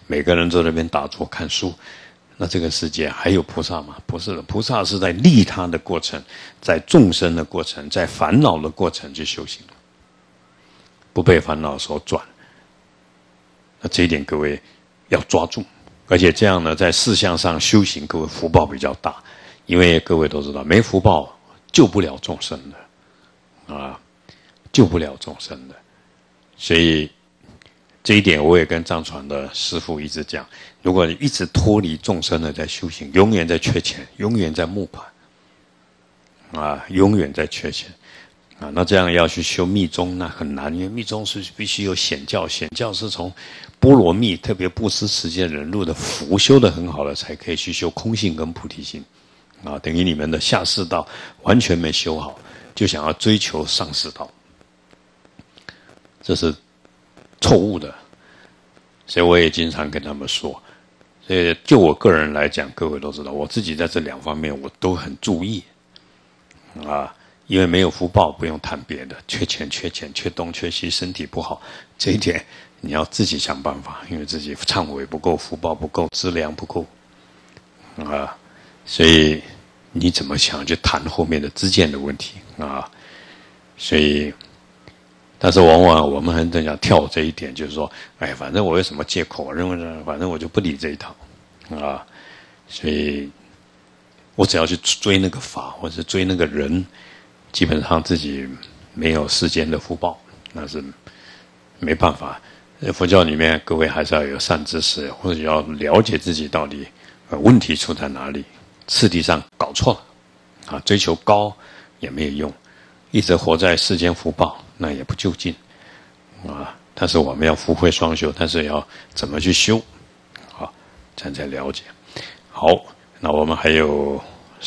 每个人在那边打坐看书，那这个世界还有菩萨吗？不是的，菩萨是在利他的过程，在众生的过程，在烦恼的过程去修行，不被烦恼所转。那这一点各位要抓住，而且这样呢，在事项上修行，各位福报比较大，因为各位都知道，没福报救不了众生的，啊，救不了众生的。所以这一点我也跟藏传的师父一直讲，如果你一直脱离众生的在修行，永远在缺钱，永远在募款，啊，永远在缺钱。啊，那这样要去修密宗，那很难，因为密宗是必须有显教，显教是从波罗蜜，特别布施、持戒、忍辱的福修得很好了，才可以去修空性跟菩提心。啊，等于你们的下士道完全没修好，就想要追求上士道，这是错误的。所以我也经常跟他们说，所以就我个人来讲，各位都知道，我自己在这两方面我都很注意，啊。因为没有福报，不用谈别的，缺钱、缺钱、缺东、缺西，身体不好，这一点你要自己想办法，因为自己忏悔不够，福报不够，资粮不够，啊，所以你怎么想去谈后面的知见的问题啊？所以，但是往往我们很多人想跳这一点，就是说，哎，反正我有什么借口，我认为呢，反正我就不理这一套，啊，所以我只要去追那个法，或者是追那个人。基本上自己没有世间的福报，那是没办法。佛教里面各位还是要有善知识，或者要了解自己到底问题出在哪里，次第上搞错了，啊，追求高也没有用，一直活在世间福报，那也不究竟，啊。但是我们要福慧双修，但是要怎么去修，啊，这样才了解。好，那我们还有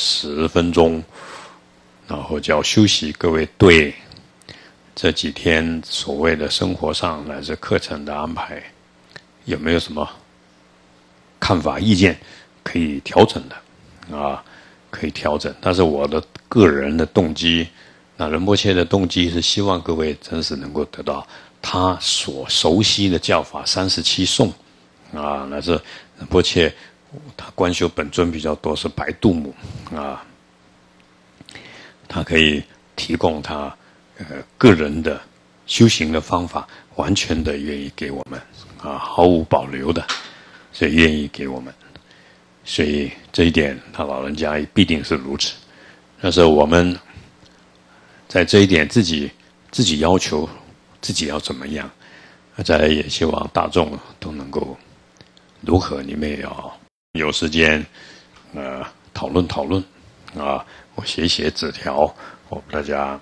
10分钟。然后就要休息，各位对这几天所谓的生活上乃至课程的安排，有没有什么看法、意见可以调整的？啊，可以调整。但是我的个人的动机，那仁波切的动机是希望各位真是能够得到他所熟悉的教法37颂，啊，乃至仁波切他观修本尊比较多是白度母，啊。他可以提供他个人的修行的方法，完全的愿意给我们啊，毫无保留的，所以愿意给我们。所以这一点，他老人家必定是如此。但是我们在这一点自己要求自己要怎么样，再来也希望大众都能够如何，你们也要有时间讨论讨论啊。我写纸条，我们大家。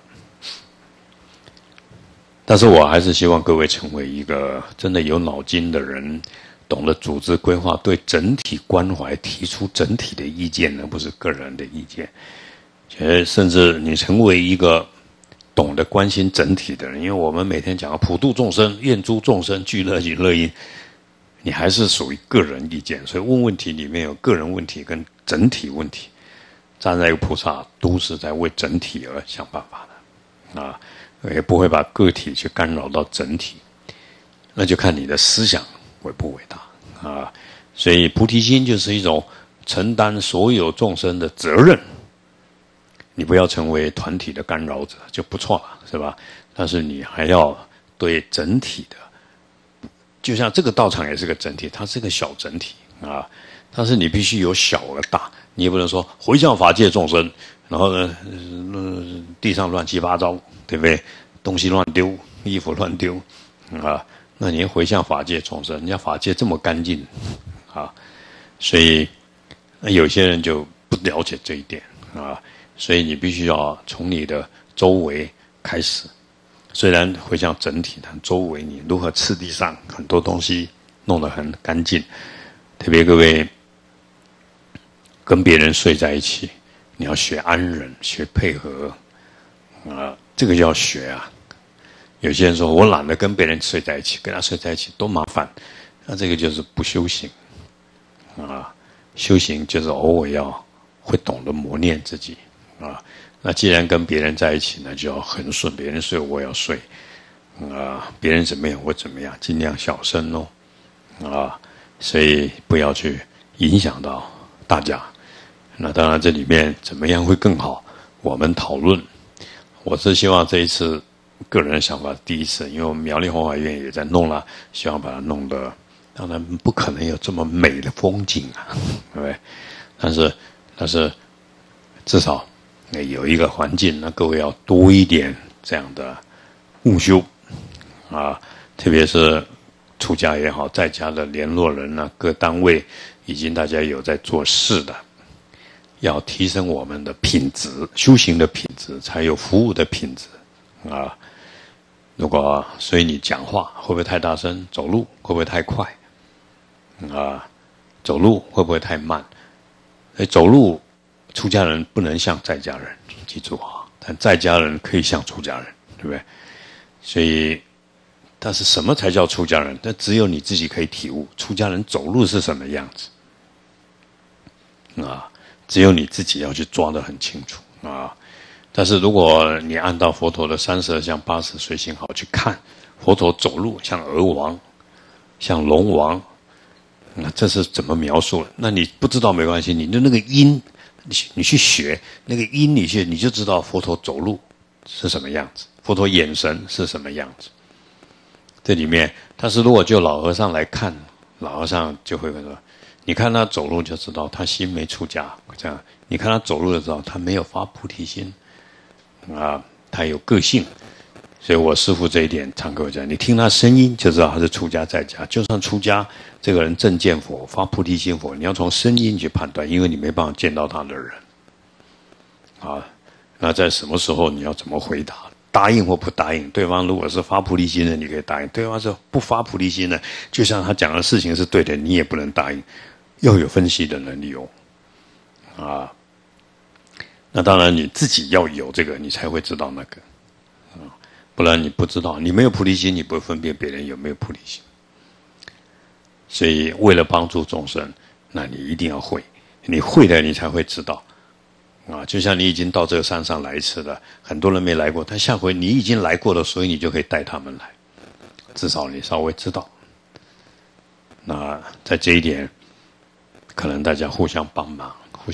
但是我还是希望各位成为一个真的有脑筋的人，懂得组织规划，对整体关怀，提出整体的意见，而不是个人的意见。甚至你成为一个懂得关心整体的人，因为我们每天讲普度众生，愿诸众生具乐己乐因，你还是属于个人意见，所以问问题里面有个人问题跟整体问题。站在一个菩萨都是在为整体而想办法的，啊，也不会把个体去干扰到整体，那就看你的思想伟不伟大啊。所以菩提心就是一种承担所有众生的责任，你不要成为团体的干扰者就不错了，是吧？但是你还要对整体的，就像这个道场也是个整体，它是个小整体啊，但是你必须有小而大。你也不能说回向法界众生，然后呢，地上乱七八糟，对不对？东西乱丢，衣服乱丢，啊，那你回向法界众生，人家法界这么干净，啊，所以有些人就不了解这一点啊，所以你必须要从你的周围开始，虽然回向整体，但周围你如何次第上很多东西弄得很干净，特别各位。跟别人睡在一起，你要学安忍，学配合，啊，这个要学啊。有些人说我懒得跟别人睡在一起，跟他睡在一起多麻烦，那这个就是不修行，啊，修行就是偶尔要会懂得磨练自己，啊，那既然跟别人在一起呢，就要恒顺，别人睡我要睡，啊，别人怎么样我怎么样，尽量小声哦，啊， 所以不要去影响到大家。那当然，这里面怎么样会更好，我们讨论。我是希望这一次个人的想法，第一次，因为我们苗栗弘法院也在弄了，希望把它弄得，当然不可能有这么美的风景啊，对不对？但是至少有一个环境，那各位要多一点这样的悟修啊，特别是出家也好，在家的联络人啊，各单位已经大家有在做事的。要提升我们的品质，修行的品质，才有服务的品质啊。如果所以你讲话会不会太大声？走路会不会太快？啊，走路会不会太慢？走路出家人不能像在家人，记住啊。但在家人可以像出家人，对不对？所以，但是什么才叫出家人？那只有你自己可以体悟，出家人走路是什么样子啊。只有你自己要去抓得很清楚啊！但是如果你按照佛陀的32相80随行好去看，佛陀走路像鹅王，像龙王，那这是怎么描述的？那你不知道没关系，你的那个音，你去学那个音，你就知道佛陀走路是什么样子，佛陀眼神是什么样子。这里面，但是如果就老和尚来看，老和尚就会说。你看他走路就知道他心没出家，这样你看他走路就知道他没有发菩提心，啊，他有个性，所以我师父这一点常跟我讲，你听他声音就知道他是出家在家。就算出家，这个人正见佛、发菩提心佛，你要从声音去判断，因为你没办法见到他的人，啊，那在什么时候你要怎么回答？答应或不答应，对方如果是发菩提心的，你可以答应；对方是不发菩提心的，就像他讲的事情是对的，你也不能答应。要有分析的能力哦，啊，那当然你自己要有这个，你才会知道那个，啊，不然你不知道，你没有菩提心，你不会分辨别人有没有菩提心。所以为了帮助众生，那你一定要会，你会的你才会知道，啊，就像你已经到这个山上来一次了，很多人没来过，但下回你已经来过了，所以你就可以带他们来，至少你稍微知道。那在这一点。可能大家互相帮忙，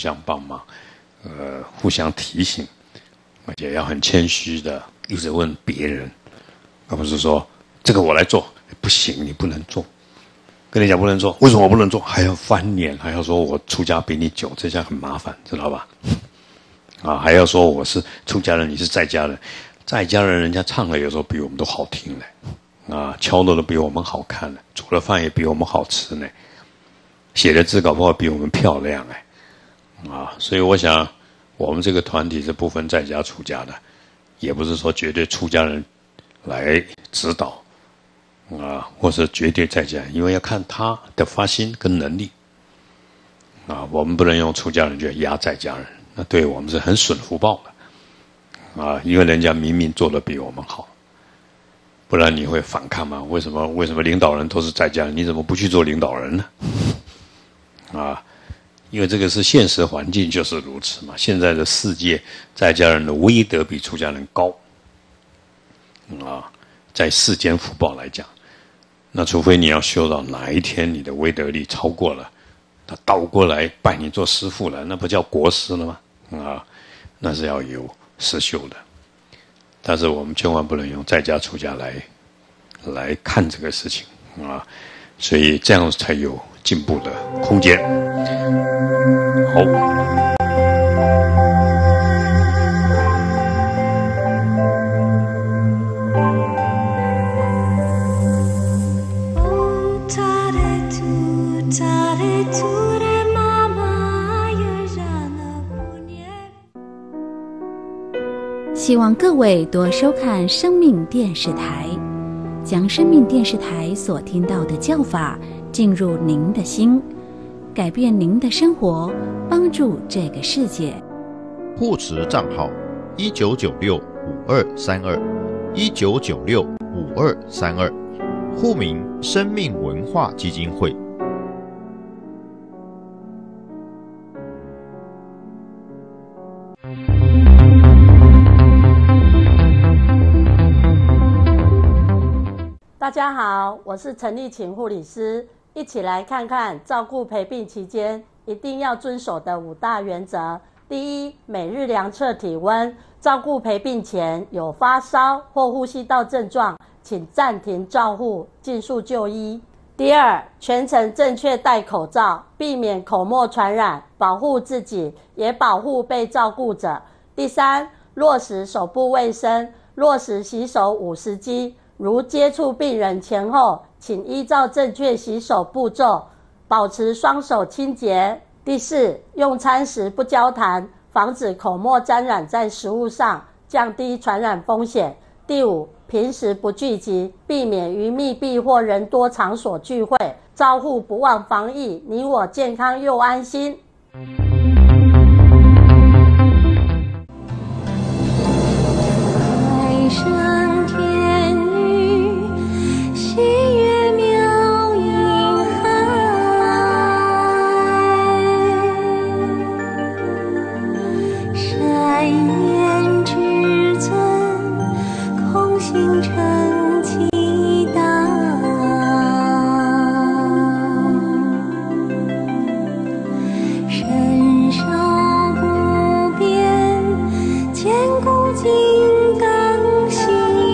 互相提醒，而且要很谦虚的一直问别人，而不是说这个我来做，不行，你不能做。跟你讲不能做，为什么我不能做？还要翻脸，还要说我出家比你久，这下很麻烦，知道吧？啊，还要说我是出家人，你是在家人，在家人人家唱的有时候比我们都好听呢，啊，敲的都比我们好看呢，煮的饭也比我们好吃呢。写的字搞不好比我们漂亮啊！所以我想，我们这个团体是不分在家出家的，也不是说绝对出家人来指导啊，或是绝对在家，因为要看他的发心跟能力啊，我们不能用出家人去压在家人，那对我们是很损福报的啊，因为人家明明做得比我们好，不然你会反抗吗？为什么领导人都是在家人，你怎么不去做领导人呢？啊，因为这个是现实环境就是如此嘛。现在的世界，在家人的威德比出家人高，啊，在世间福报来讲，那除非你要修到哪一天你的威德力超过了，他倒过来拜你做师父了，那不叫国师了吗？啊，那是要有实修的。但是我们千万不能用在家出家来看这个事情啊，所以这样才有进步的空间。好。 希望各位多收看生命电视台，将生命电视台所听到的教法进入您的心，改变您的生活，帮助这个世界。 护持账号1996-5232，1996-5232，户名生命文化基金会。 大家好，我是陈丽琴护理师， 一起来看看照顾陪病期间一定要遵守的5大原则。第一，每日量测体温，照顾陪病前有发烧或呼吸道症状，请暂停照护，尽速就医。第二，全程正确戴口罩，避免口沫传染，保护自己，也保护被照顾者。第三，落实手部卫生，落实洗手50机，如接触病人前后，请依照正确洗手步骤，保持双手清洁。第四，用餐时不交谈，防止口沫沾染在食物上，降低传染风险。第五，平时不聚集，避免于密闭或人多场所聚会，照护不忘防疫，你我健康又安心。 海升天宇，细月妙音海，善言至尊，空心成其道。身手不变，坚固金刚心。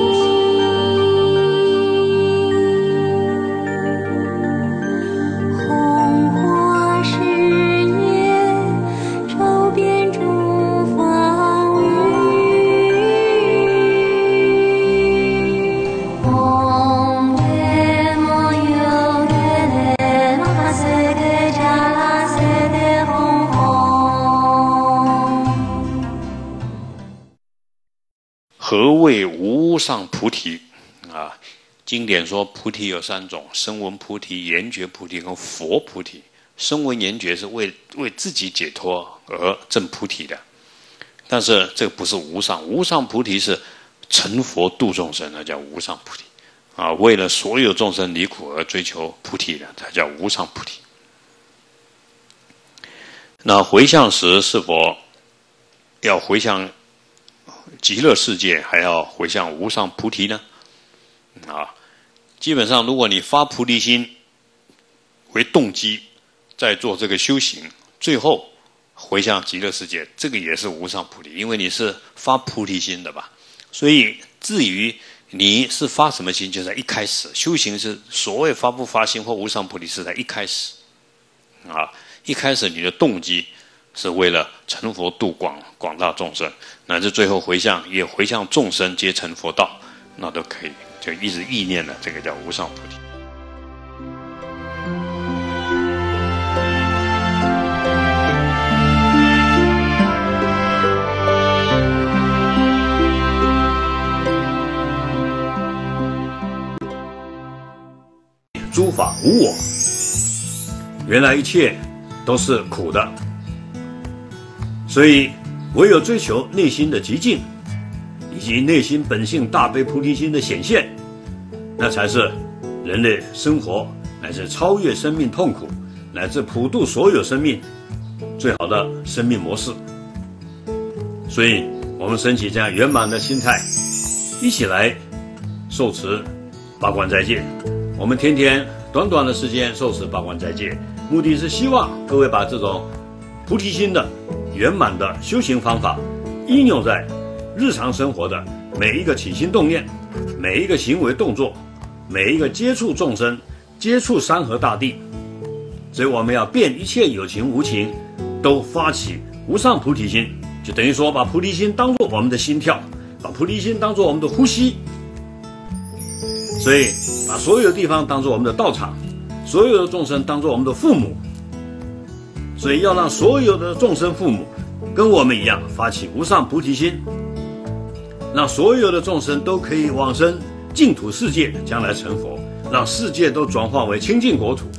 红火事业，周边诸方域。唵耶摩哟耶勒玛哈瑟德迦拉瑟德吽吽。 何谓无上菩提啊？经典说菩提有3种：声闻菩提、缘觉菩提跟佛菩提。声闻缘觉是为自己解脱而证菩提的，但是这个不是无上。无上菩提是成佛度众生，那叫无上菩提啊！为了所有众生离苦而追求菩提的，才叫无上菩提。那回向时是否要回向极乐世界，还要回向无上菩提呢？啊，基本上如果你发菩提心为动机，在做这个修行，最后回向极乐世界，这个也是无上菩提，因为你是发菩提心的吧。所以至于你是发什么心，就在一开始。修行是所谓发不发心或无上菩提，是在一开始啊，一开始你的动机是为了成佛度广大众生，乃至最后回向也回向众生皆成佛道，那都可以，就一直意念的，这个叫无上菩提。诸法无我，原来一切都是苦的，所以唯有追求内心的极静，以及内心本性大悲菩提心的显现，那才是人类生活乃至超越生命痛苦，乃至普度所有生命最好的生命模式。所以我们升起这样圆满的心态，一起来受持八关斋戒。我们天天短短的时间受持八关斋戒，目的是希望各位把这种菩提心的圆满的修行方法应用在日常生活的每一个起心动念，每一个行为动作，每一个接触众生，接触山河大地。所以我们要遍一切有情无情都发起无上菩提心，就等于说把菩提心当作我们的心跳，把菩提心当作我们的呼吸。所以把所有地方当作我们的道场，所有的众生当作我们的父母。所以要让所有的众生父母跟我们一样发起无上菩提心，让所有的众生都可以往生净土世界，将来成佛，让世界都转化为清净国土，